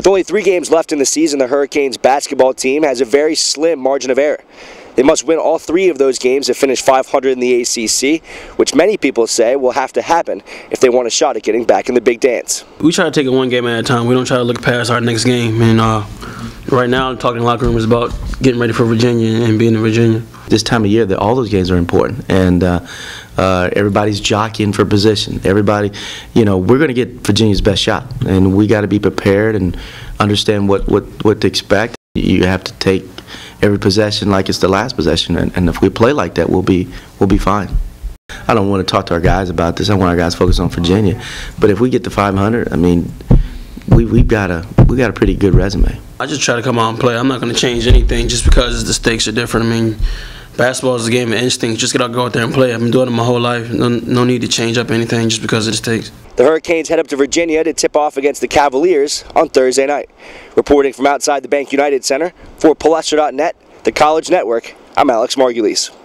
With only 3 games left in the season, the Hurricanes basketball team has a very slim margin of error. They must win all 3 of those games to finish 500 in the ACC, which many people say will have to happen if they want a shot at getting back in the big dance. We try to take it one game at a time. We don't try to look past our next game. And right now, talking in the locker room is about getting ready for Virginia and being in Virginia. This time of year, all those games are important, and everybody's jockeying for position. Everybody, we're going to get Virginia's best shot, and we got to be prepared and understand what to expect. You have to take every possession like it's the last possession, and if we play like that, we'll be fine. I don't want to talk to our guys about this. I want our guys focused on Virginia, but if we get to 500, I mean, we've got a pretty good resume. I just try to come out and play. I'm not going to change anything just because the stakes are different. I mean, basketball is a game of instinct. Just go out there and play. I've been doing it my whole life. No need to change up anything just because of the stakes. The Hurricanes head up to Virginia to tip off against the Cavaliers on Thursday night. Reporting from outside the Bank United Center for Palestra.net, the College Network, I'm Alex Margulies.